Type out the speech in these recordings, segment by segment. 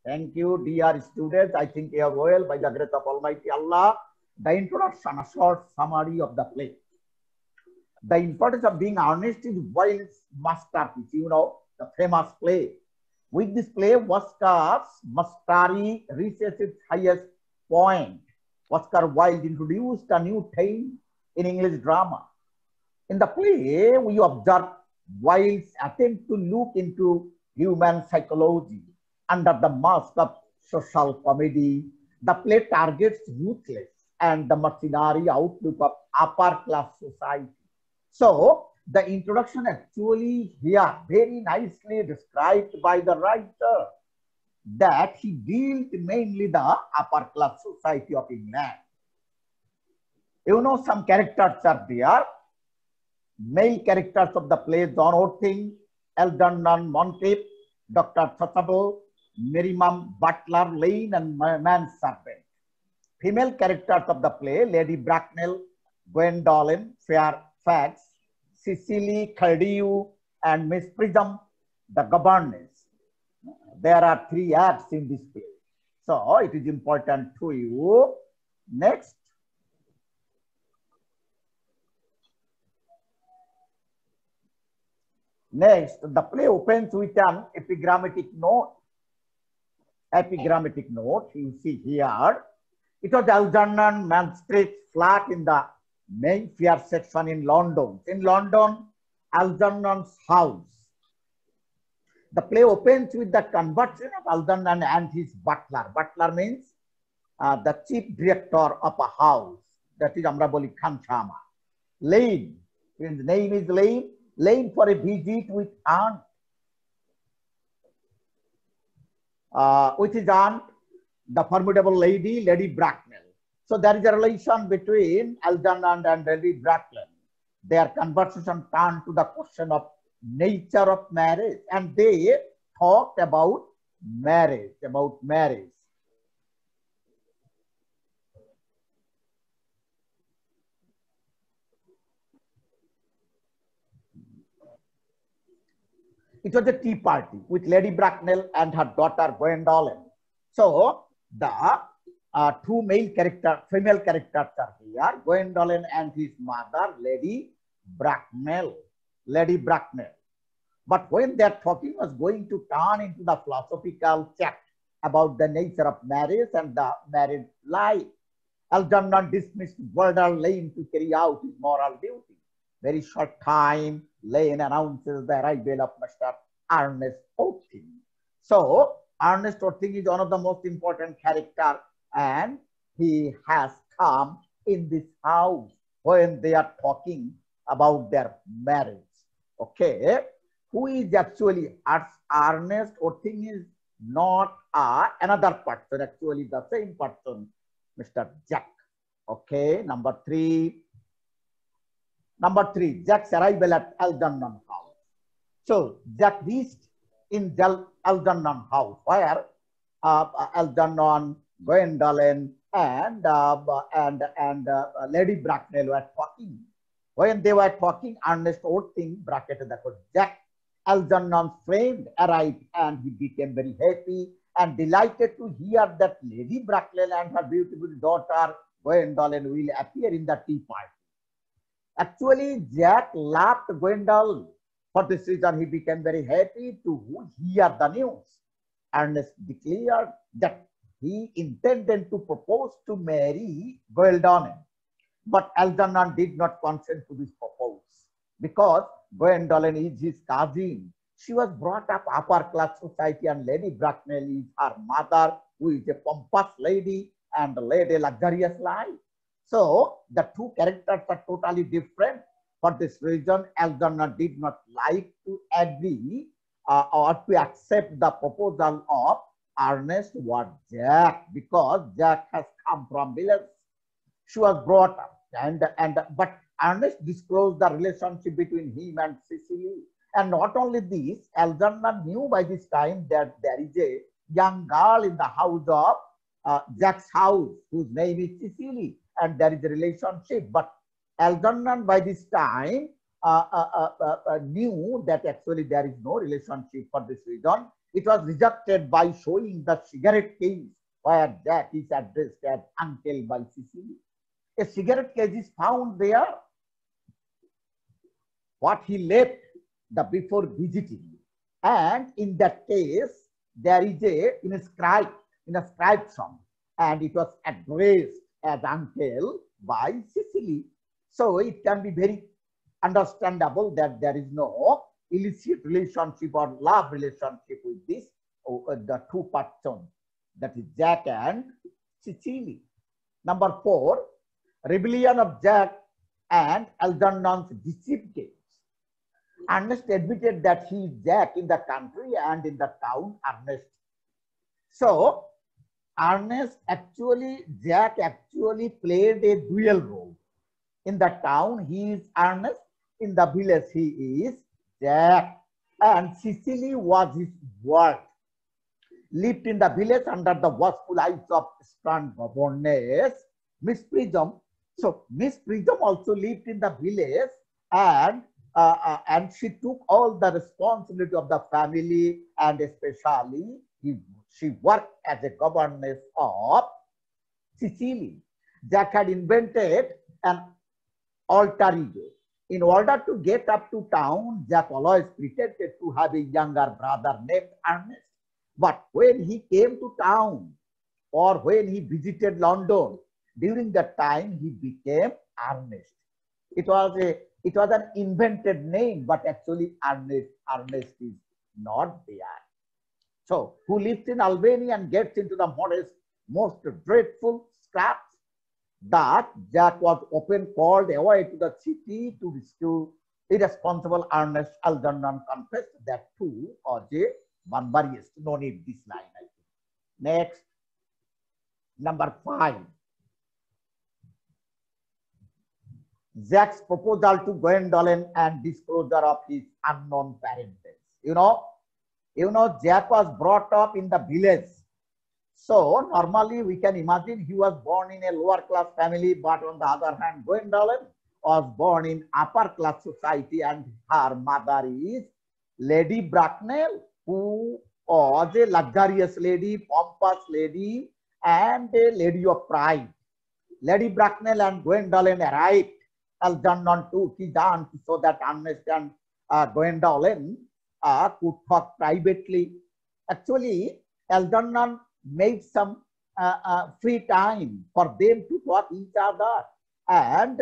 Thank you, dear students. I think you are well by the grace of Almighty Allah. The introduction, a short summary of the play. The importance of being honest is Wilde's masterpiece, the famous play. With this play, Oscar's mastery reaches its highest point. Oscar Wilde introduced a new theme in English drama. In the play, we observe Wilde's attempt to look into human psychology under the mask of social comedy. The play targets ruthless and the mercenary outlook of upper class society. So, the introduction actually here very nicely described by the writer that he deals mainly the upper class society of England. Some characters are there. Male characters of the play: John Orting, Algernon Monteith, Dr. Chasuble, Miriam Butler Lane, and manservant. Female characters of the play: Lady Bracknell, Gwendolen Fairfax, Cecily Cardew, and Miss Prism, the governess. There are 3 acts in this play. So it is important to you. Next. Next, the play opens with an epigrammatic note. Epigrammatic note, you see here. It was Algernon Manstrate's flat in the Mayfair section in London. In London, Algernon's house. The play opens with the conversation of Algernon and his butler. Butler means the chief director of a house. That is Amra boli Khanchama. Lane, his name is Lane. Lane for a visit with aunt. With his aunt, the formidable lady, Lady Bracknell. So there is a relation between Algernon and Lady Bracknell. Their conversation turned to the question of nature of marriage, and they talked about marriage, It was a tea party with Lady Bracknell and her daughter Gwendolen. So the 2 female characters are here: Gwendolen and his mother, Lady Bracknell. But when their talking was going to turn into the philosophical chat about the nature of marriage and the married life, Algernon dismissed Warder Lane to carry out his moral duty. Very short time, Lane announces the arrival of Mr. Ernest Orting. So, Ernest Orting is one of the most important characters, and he has come in this house when they are talking about their marriage. Okay, who is actually Ernest Orting? Is not another person, actually the same person, Mr. Jack. Okay, number 3. Jack's arrival at Algernon house. So Jack reached in Algernon house, where Algernon, Gwendolen, and Lady Bracknell were talking. When they were talking, Ernest Orting, bracketed Jack, Algernon's friend, arrived, and he became very happy and delighted to hear that Lady Bracknell and her beautiful daughter Gwendolen will appear in the tea party. Actually, Jack loved Gwendolen. For this reason, he became very happy to hear the news. Ernest declared that he intended to propose to marry Gwendolen. But Algernon did not consent to this proposal because Gwendolen is his cousin. She was brought up upper class society, and Lady Bracknell is her mother, who is a pompous lady and led a luxurious life. So the 2 characters are totally different. For this reason, Algernon did not like to agree or to accept the proposal of Ernest or Jack, because Jack has come from village. She was brought up, but Ernest disclosed the relationship between him and Cecily. And not only this, Algernon knew by this time that there is a young girl in the house of Jack's house, whose name is Cecily, and there is a relationship. But Algernon by this time knew that actually there is no relationship. For this reason, it was rejected by showing the cigarette case where Jack is addressed as uncle by Cecily. A cigarette case is found there, what he left the before visiting. And in that case, there is a inscribed song, and it was addressed as uncle by Cecily. So it can be very understandable that there is no illicit relationship or love relationship with this, the two persons, that is Jack and Cecily. Number 4, rebellion of Jack and Algernon's deceived case. Ernest admitted that he is Jack in the country and in the town Ernest. So Jack actually played a dual role. In the town he is Ernest, in the village he is Jack, and Cecily was his ward. Lived in the village under the watchful eyes of stern governess, Miss Prism. So Miss Prism also lived in the village, and she took all the responsibility of the family, and especially she worked as a governess of Cecily. Jack had invented an alter ego. In order to get up to town, Jack always pretended to have a younger brother named Ernest. But when he came to town or when he visited London, during that time he became Ernest. It was an invented name, but actually Ernest is not there. So who lives in Albany and gets into the most dreadful scraps, that Jack was often called away to the city to rescue irresponsible Ernest. Algernon confessed that too was a barbarous. No need this line, I think. Next, number 5. Jack's proposal to Gwendolen and disclosure of his unknown parentage. You know, Jack was brought up in the village. So normally we can imagine he was born in a lower class family, but on the other hand, Gwendolen was born in upper class society, and her mother is Lady Bracknell, who was a luxurious lady, pompous lady, and a lady of pride. Lady Bracknell and Gwendolen arrived. Algernon took his aunt so that Ernest and Gwendolen could talk privately. Actually, Algernon made some free time for them to talk each other, and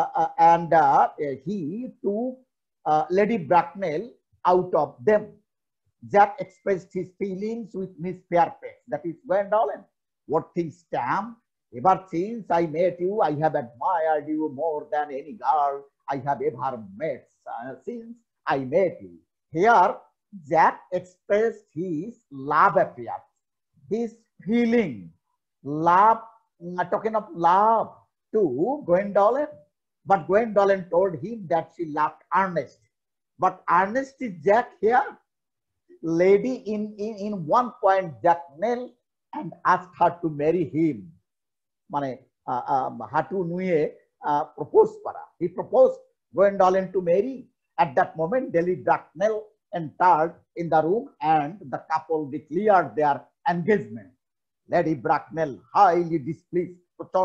he took Lady Bracknell out of them. Jack expressed his feelings with Miss Fairfax, that is Gwendolen. What things, Tam? Ever since I met you, I have admired you more than any girl I have ever met since I met you. Here, Jack expressed his love affair, his feeling, love, talking of love to Gwendolen. But Gwendolen told him that she loved Ernest. But Ernest is Jack here. Lady in one point, Jack knelt and asked her to marry him. Hatu Nuye proposed for her. He proposed Gwendolen to marry. At that moment, Lady Bracknell entered in the room and the couple declared their engagement. Lady Bracknell, highly displeased,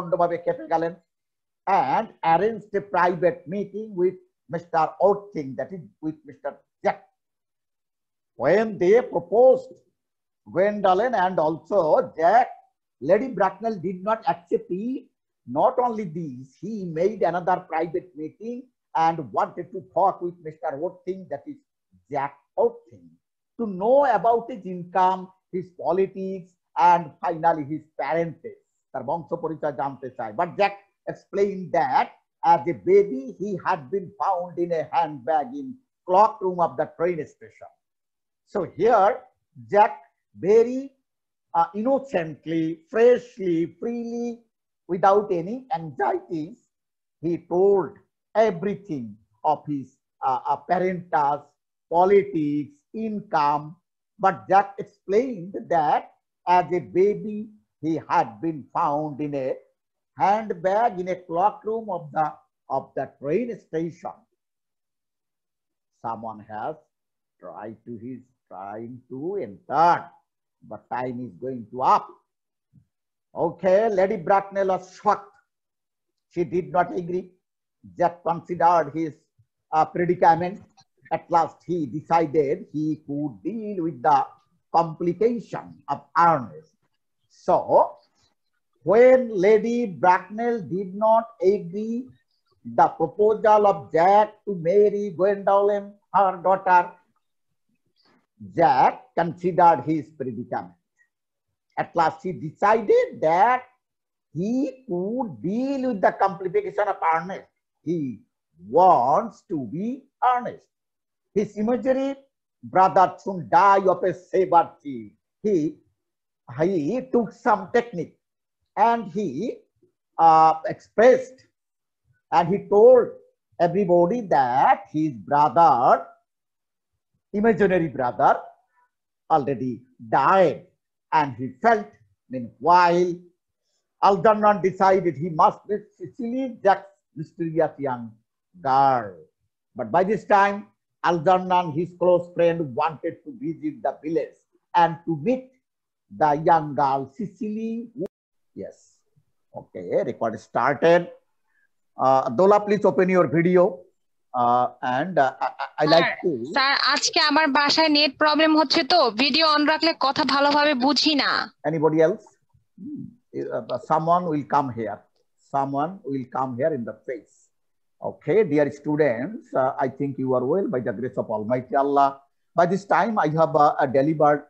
and arranged a private meeting with Mr. Orting, that is with Mr. Jack. When they proposed Gwendolen and also Jack, Lady Bracknell did not accept it. Not only this, he made another private meeting and wanted to talk with Mr. Orting, that is Jack Orting, to know about his income, his politics, and finally his parentage. But Jack explained that as a baby, he had been found in a handbag in clock room of the train station. So here, Jack very innocently, freshly, freely, without any anxieties, he told everything of his parentage, politics, income. But Jack explained that as a baby, he had been found in a handbag in a clock room of the train station. Someone has tried to his trying to enter, but time is going to up. Okay, Lady Bracknell was shocked. She did not agree. Jack considered his predicament. At last, he decided he could deal with the complication of Ernest. So, when Lady Bracknell did not agree the proposal of Jack to marry Gwendolen, her daughter, Jack considered his predicament. At last, he decided that he could deal with the complication of Ernest. He wants to be Ernest. His imaginary brother soon died of a saber teeth. He took some technique and he expressed and he told everybody that his brother, imaginary brother, already died, and he felt. Meanwhile, Algernon decided he must be Cecily, Jack's mysterious young girl. But by this time, Algernon, his close friend, wanted to visit the village and to meet the young girl, Cecily. Yes. Okay, record started. Dola, please open your video. I like to. Sir আজকে আমার বাসায় net problem হচ্ছে তো video on রাখলে কথা ভালোভাবে বুঝি না Anybody else? Someone will come here. Someone will come here in the face. Okay, dear students, I think you are well by the grace of Almighty Allah. By this time, I have delivered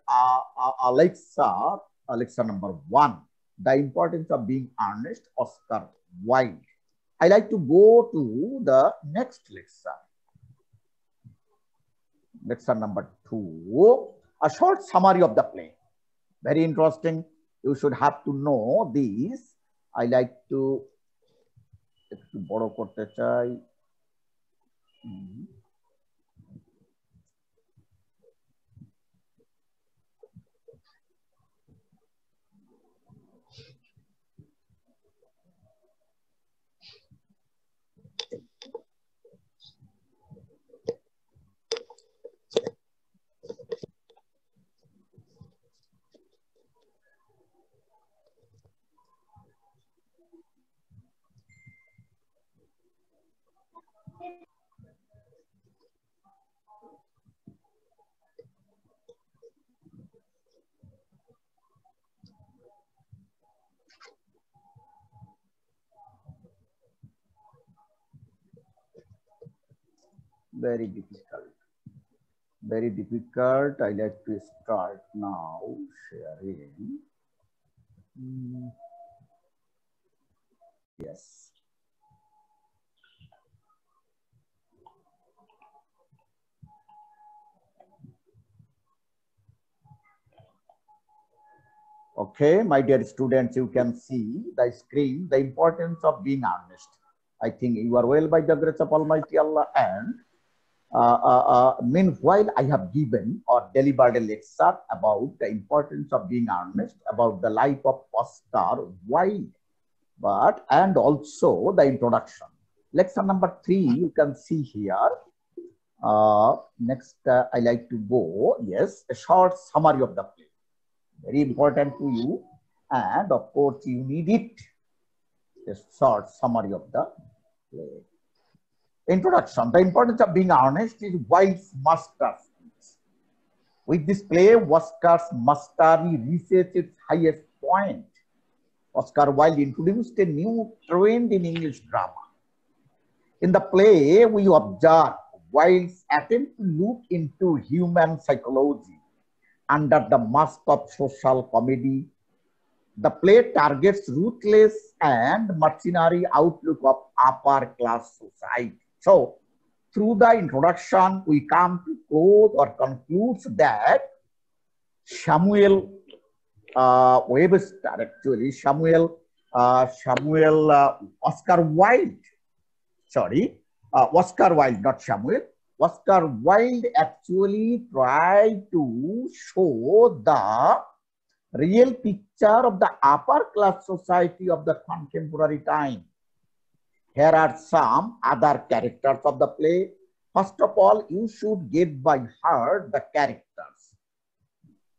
Alexa number 1, the importance of being earnest, Oscar Wilde. I like to go to the next lecture. Lecture number 2, a short summary of the play. Very interesting. You should have to know these. I like to একটু বড় করতে চাই। Very difficult. Very difficult. I like to start now sharing. Yes. Okay, my dear students, you can see the screen, the importance of being earnest. I think you are well by the grace of Almighty Allah. And meanwhile, I have given or delivered a lecture about the importance of being earnest, about the life of Oscar Wilde, and also the introduction. Lecture number 3, you can see here. Next, I like to go, yes, a short summary of the play. Very important to you, and of course, you need it. A short summary of the play. Introduction. The importance of being earnest is Wilde's masterpiece. With this play, Oscar's mastery reaches its highest point. Oscar Wilde introduced a new trend in English drama. In the play, we observe Wilde's attempt to look into human psychology under the mask of social comedy. The play targets ruthless and mercenary outlook of upper class society. So, through the introduction, we come to quote or conclude that Samuel Webster, actually Oscar Wilde, Oscar Wilde, not Samuel. Oscar Wilde actually tried to show the real picture of the upper class society of the contemporary time. Here are some other characters of the play. First of all, you should get by heart the characters.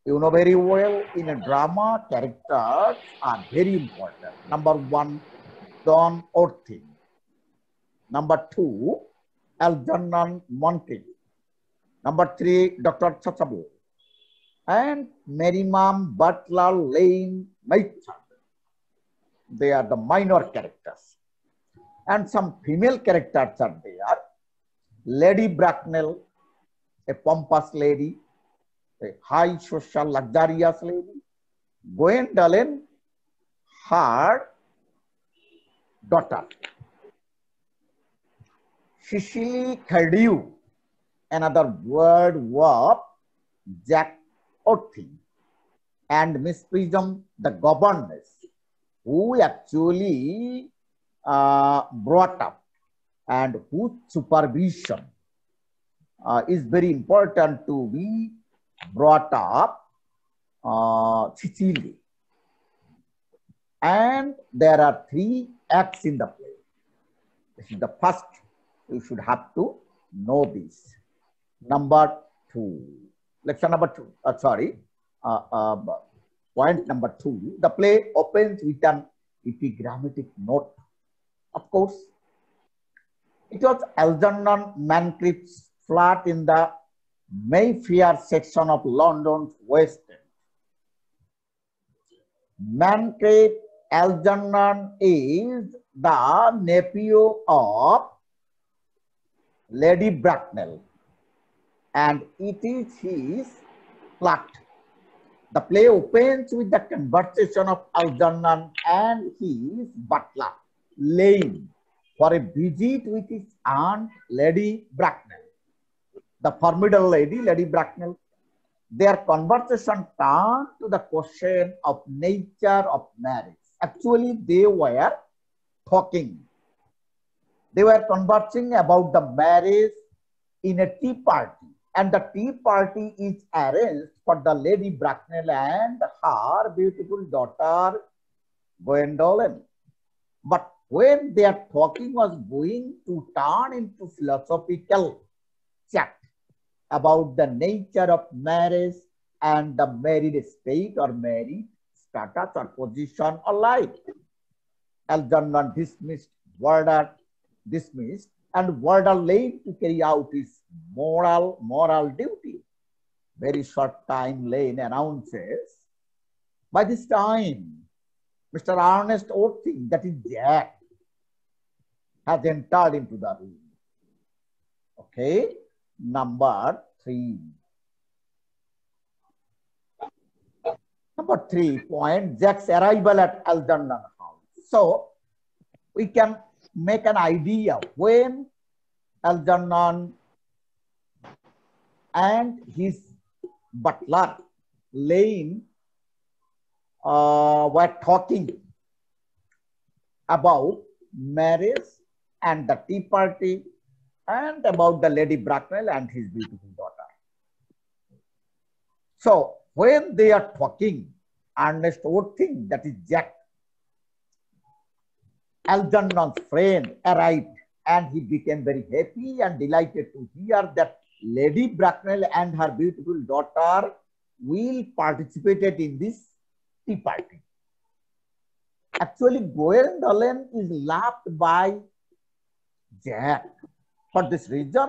You know very well, in a drama, characters are very important. Number one, Don Orthin. Number two, Algernon Moncrief. Number three, Dr. Chachabo. And Merrimam, Butler, Lane, Maitland. They are the minor characters. And some female characters are there. Lady Bracknell, a pompous lady, a high social luxurious lady. Gwendolen, her daughter. Cecily Cardew, another word of Jack Orthin. And Miss Prism, the governess, who actually brought up and whose supervision is very important to be brought up Cecily. And there are three acts in the play. This is the first. You should have to know this. Number two. Lecture number two. Point number two. The play opens with an epigrammatic note. Of course, it was Algernon Moncrief's flat in the Mayfair section of London's West End. Moncrief Algernon is the nephew of Lady Bracknell, and it is his plot. The play opens with the conversation of Algernon and his butler, Lane, for a visit with his aunt, Lady Bracknell. The formidable lady, Lady Bracknell. Their conversation turned to the question of nature of marriage. Actually, they were talking. They were conversing about the marriage in a tea party. And the tea party is arranged for the Lady Bracknell and her beautiful daughter, Gwendolen. But when their talking was going to turn into philosophical chat about the nature of marriage and the married state or married status or position or life, Algernon dismissed and ordered Lane to carry out his moral duty. Very short time, Lane announces, by this time, Mr. Ernest Orthin, that is Jack, has entered into the room. Okay, number three. Number 3 point, Jack's arrival at Algernon house. So, we can make an idea when Algernon and his butler, Lane, were talking about marriage and the tea party and about the Lady Bracknell and his beautiful daughter. So, when they are talking, Ernest Orthin, that is Jack, Algernon's friend, arrived, and he became very happy and delighted to hear that Lady Bracknell and her beautiful daughter will participate in this tea party. Actually, Gwendolen is laughed by Jack for this reason,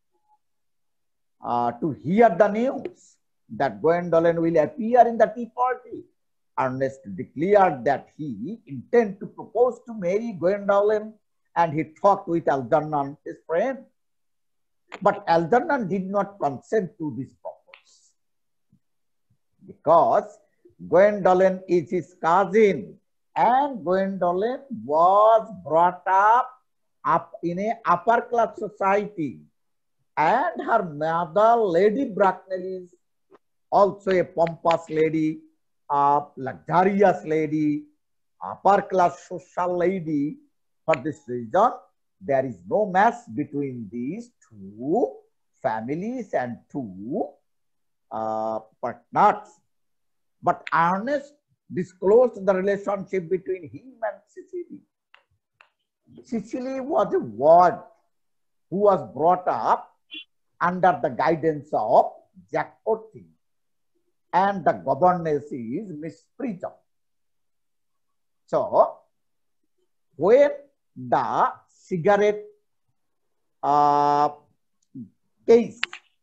to hear the news that Gwendolen will appear in the tea party. Ernest declared that he intended to propose to marry Gwendolen, and he talked with Algernon, his friend. But Algernon did not consent to this proposal because Gwendolen is his cousin, and Gwendolen was brought up in a upper class society, and her mother, Lady Bracknell, is also a pompous lady, a luxurious lady, upper class social lady. For this reason, there is no match between these two families and two partners. But Ernest disclosed the relationship between him and Cecily. Cecily was a ward who was brought up under the guidance of Jack Orthin. and the governess is Miss Prism. So, when the cigarette case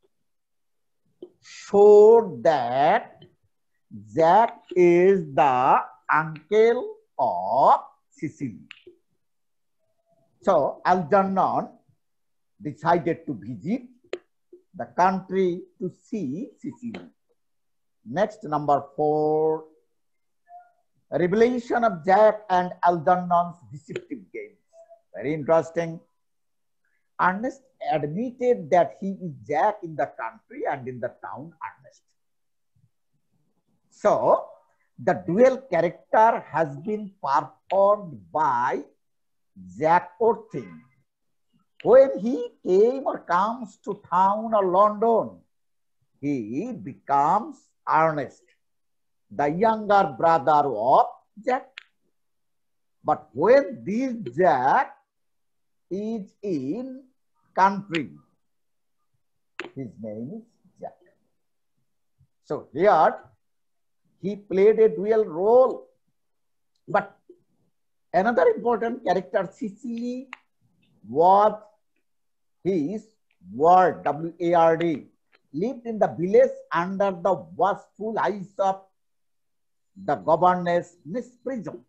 showed that Jack is the uncle of Cecily. So, Algernon decided to visit the country to see Cecily. Next, number 4, revelation of Jack and Algernon's deceptive games. Very interesting. Ernest admitted that he is Jack in the country and in the town Ernest. So, the dual character has been performed by Jack Worthing. When he came or comes to town or London, he becomes Ernest, the younger brother of Jack. But when this Jack is in country, his name is Jack. So here he played a dual role. But another important character, Cecily, was his ward, W-A-R-D, lived in the village under the watchful eyes of the governess, Miss Prism.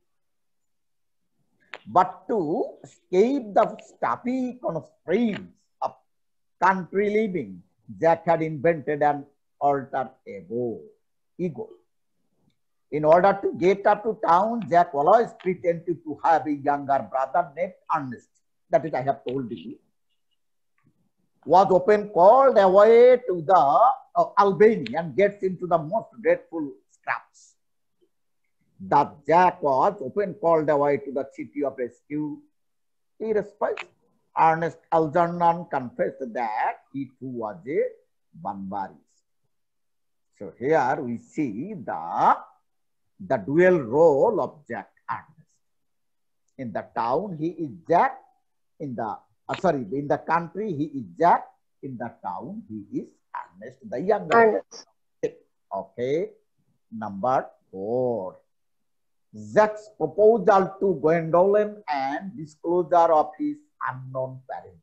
But to escape the stuffy constraints of country living, Jack had invented an alter ego. In order to get up to town, Jack always pretended to have a younger brother named Ernest. That is, I have told you. Was often called away to the Albany and gets into the most dreadful scraps. That Jack was often called away to the city of rescue. Irrespective, Ernest Algernon confessed that he too was a barbarist. So here we see the dual role of Jack Ernest. In the town, he is Jack. In the country, he is Jack. In the town, he is Ernest, the younger. Okay. Number 4. Jack's proposal to Gwendolen and disclosure of his unknown parentage.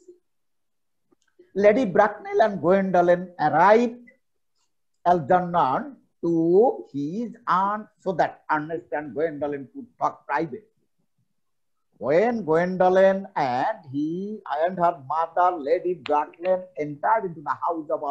Lady Bracknell and Gwendolen arrived Algernon to his aunt so that Ernest and Gwendolen could talk privately. When Gwendolen and he and her mother, Lady Bracknell, entered into the house of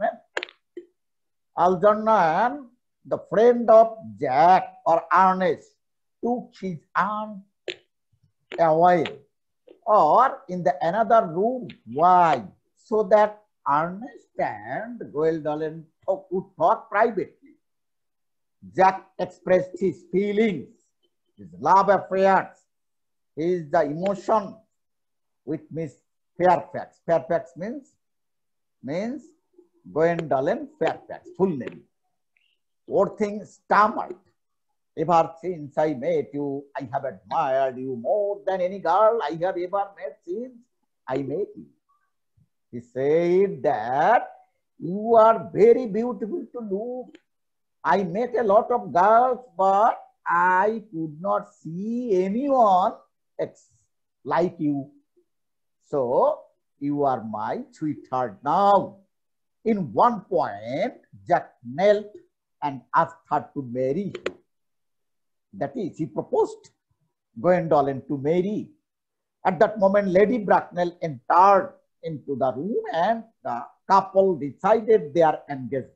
Algernon, the friend of Jack or Ernest, took his aunt away or in the another room. Why? So that Ernest and Gwendolen could talk privately. Jack expressed his feelings, his love affairs, his emotion with Miss Fairfax. Fairfax means Gwendolen Fairfax, full name. Worthing stammered. Ever since I met you, I have admired you more than any girl I have ever met since I met you. He said that you are very beautiful to look. I met a lot of girls, but I could not see anyone like you. So you are my sweetheart now. In one point, Jack knelt and asked her to marry him. That is, he proposed Gwendolen to marry. At that moment, Lady Bracknell entered into the room and the couple decided their engagement.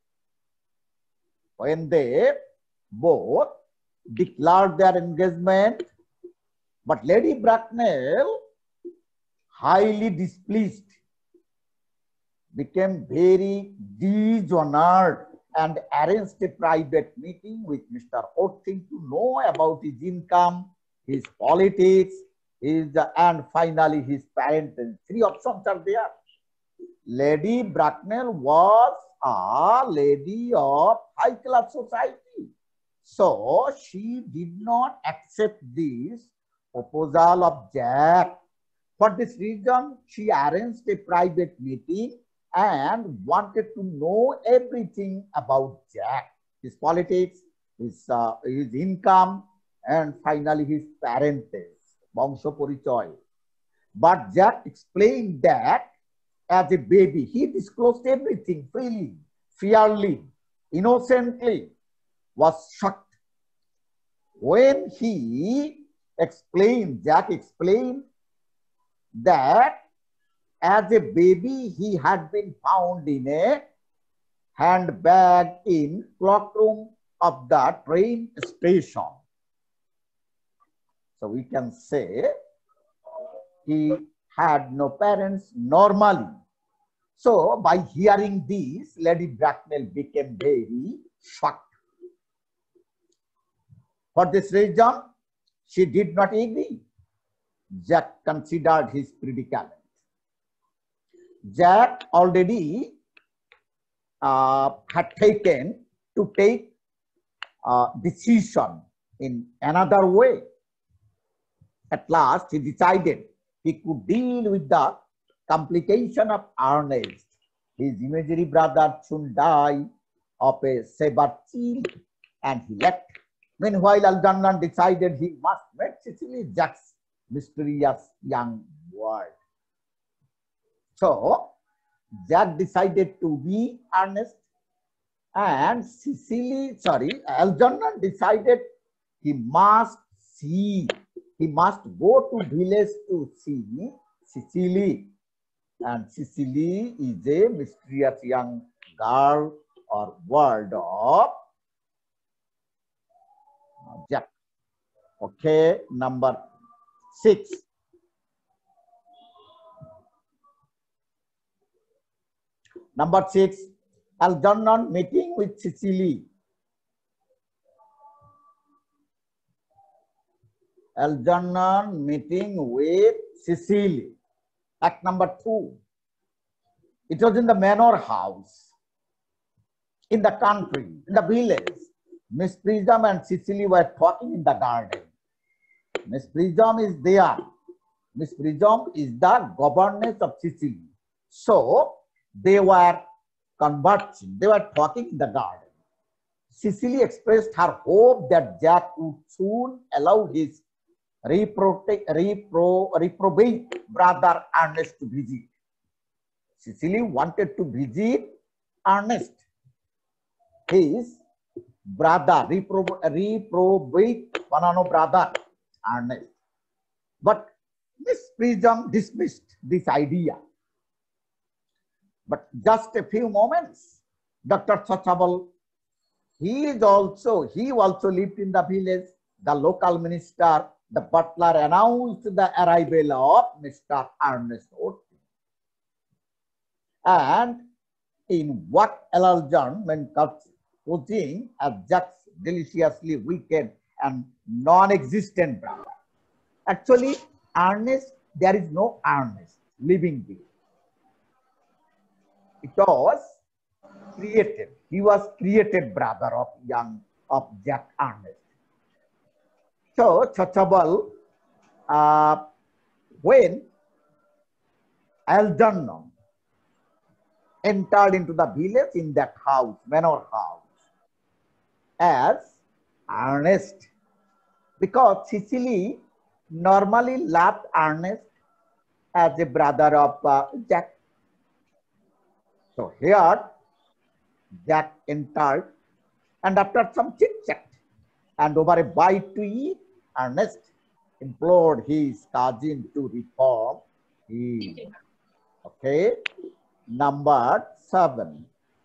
When they both declared their engagement, but Lady Bracknell, highly displeased, became very dishonored and arranged a private meeting with Mr. Worthing to know about his income, his politics, and finally his parentage. 3 options are there. Lady Bracknell was a lady of high-class society. So she did not accept this proposal of Jack. For this reason, she arranged a private meeting and wanted to know everything about Jack, his politics, his income, and finally his parentage, Bangso Porichoy. But Jack explained that as a baby, he disclosed everything freely, fairly, innocently, was shocked when Jack explained that as a baby, he had been found in a handbag in cloakroom of the train station. So we can say he had no parents normally. So by hearing this, Lady Bracknell became very shocked. For this reason, she did not agree. Jack considered his predicament. Jack already had taken to take a decision in another way. At last, he decided he could deal with the complication of Ernest. His imaginary brother soon died of a severe chill, and he left. Meanwhile, Algernon decided he must meet Cecily, Jack's mysterious young ward. So, Jack decided to be Ernest, and Algernon decided he must go to village to see Cecily. And Cecily is a mysterious young girl or ward of Jack. Okay, number 6. Number 6, Algernon meeting with Cecily. Algernon meeting with Cecily. Act number 2. It was in the manor house, in the country, in the village. Miss Prism and Cecily were talking in the garden. Miss Prism is there. Miss Prism is the governess of Cecily. So they were conversing. They were talking in the garden. Cecily expressed her hope that Jack would soon allow his reprobate brother Ernest to visit. Cecily wanted to visit Ernest, his brother, reprobate banano brother Ernest. But Miss Prism dismissed this idea. But just a few moments, Dr. Chachabal, he also lived in the village. The local minister, the butler, announced the arrival of Mr. Ernest Orton. And in what Algernon meant posing as Jack's deliciously wicked and non-existent brother. Actually, Ernest, there is no Ernest living there. It was created. He was created brother of Jack Ernest. So Chachabal, when Algernon entered into the village in that house, manor house, as Ernest, because Cecily normally loved Ernest as a brother of Jack. So here Jack entered, and after some chit-chat and over a bite to eat, Ernest implored his cousin to reform him. Okay, number 7.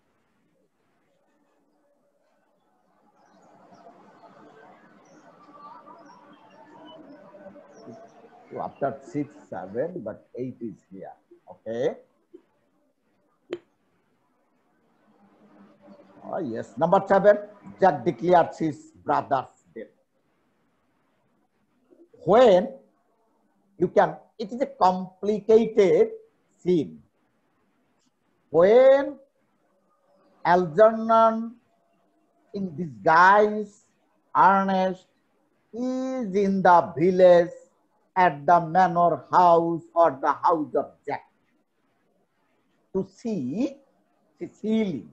So after 6, 7, but 8 is here. Okay. Oh, yes. Number 7, Jack declares his brother's death. When it is a complicated scene. When Algernon in disguise, Ernest is in the village at the manor house or the house of Jack. to see Cecily.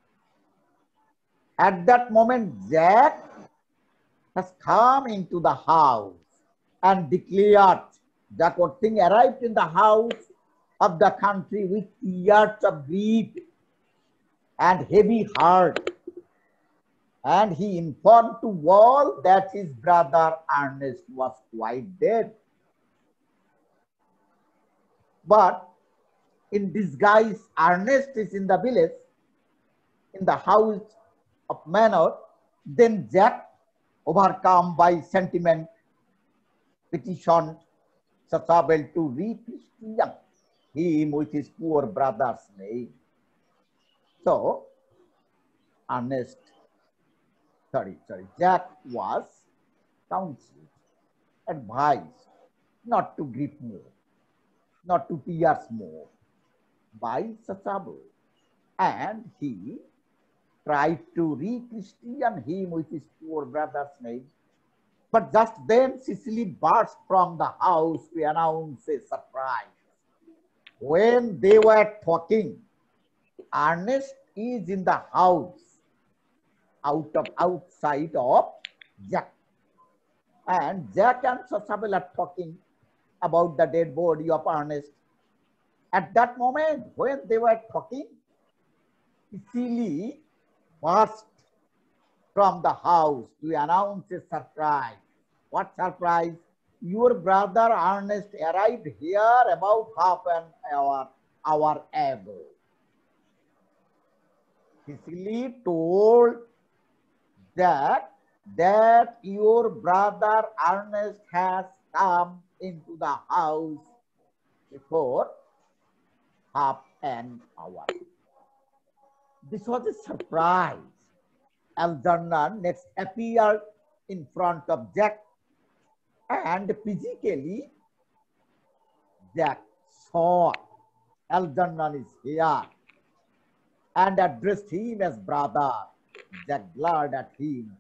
At that moment, Jack has come into the house and declared, Jack Worthing arrived in the house of the country with tears of grief and heavy heart. And he informed to all that his brother Ernest was quite dead. But in disguise, Ernest is in the village, in the house of Manor. Then Jack, overcome by sentiment, petitioned Satabel to re-Christian him with his poor brother's name. So, Jack was counseled, advised not to grieve more, not to tears more by Satabel, and he tried to re-Christian him with his poor brother's name. But just then Cecily burst from the house to announce a surprise. When they were talking, Ernest is in the house, outside of Jack. And Jack and Satabel are talking about the dead body of Ernest. At that moment, when they were talking, Cecily burst from the house to announce a surprise. What surprise? Your brother Ernest arrived here about half an hour ago. Cecily told that your brother Ernest has come into the house before half an hour. This was a surprise. Algernon next appeared in front of Jack, and physically Jack saw Algernon is here and addressed him as brother. Jack glared at him.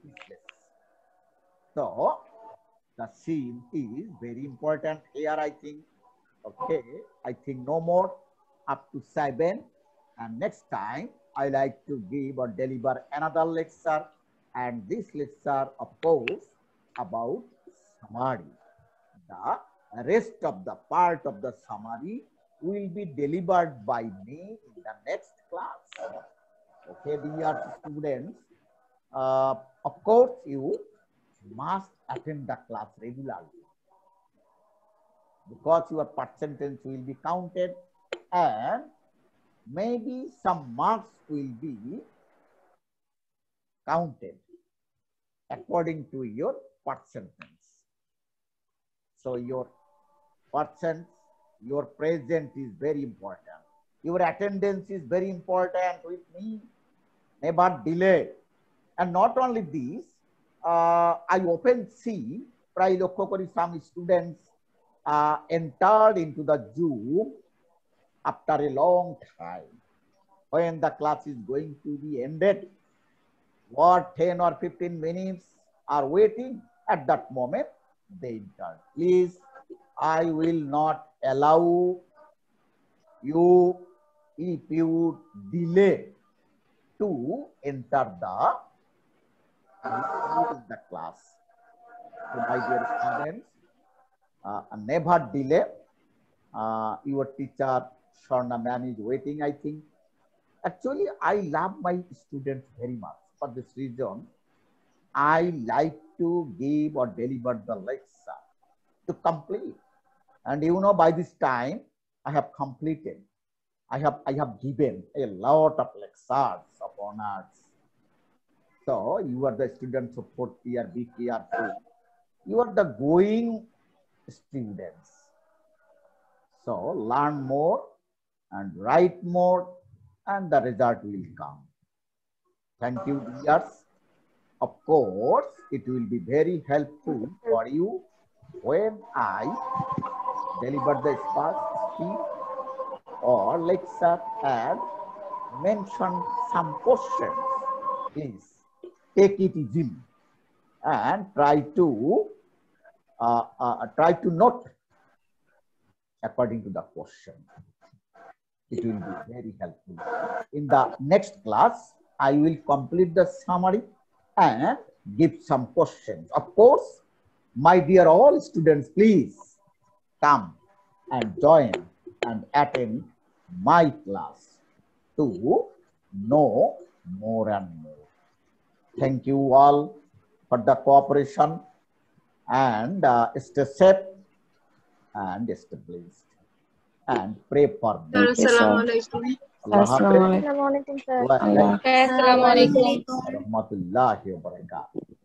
So the scene is very important here, I think. Okay, I think no more up to 7, and next time I like to give or deliver another lecture, and this lecture, of course, about summary. The rest of the part of the summary will be delivered by me in the next class. Okay, dear students, of course, you must attend the class regularly, because your percentage will be counted and maybe some marks will be counted according to your percentage. So your percent, your present is very important. Your attendance is very important with me. Never delay. And not only this, I often see, some students entered into the Zoom after a long time. When the class is going to be ended, what 10 or 15 minutes are waiting, at that moment they enter. Please, I will not allow you, if you delay, to enter the class. So my dear students, never delay. Your teacher Sharna ma'am is waiting, I think. Actually, I love my students very much. For this reason, I like to give or deliver the lecture to complete. And you know, by this time, I have completed. I have given a lot of lectures of honors. So you are the students of 4th year, be careful. You are the going students. So learn more and write more, and the result will come. Thank you, dears. Of course, it will be very helpful for you when I deliver the speech or lecture and mention some questions. Please take it easy and try to note according to the question. It will be very helpful. In the next class, I will complete the summary and give some questions. Of course, my dear all students, please come and join and attend my class to know more and more. Thank you all for the cooperation, and stay safe and stay blessed and pray for me. Thank you, sir. Allah Hafiz. Assalamualaikum. Assalamualaikum, sir. Allah. Assalamualaikum. Warahmatullahi wabarakatuh.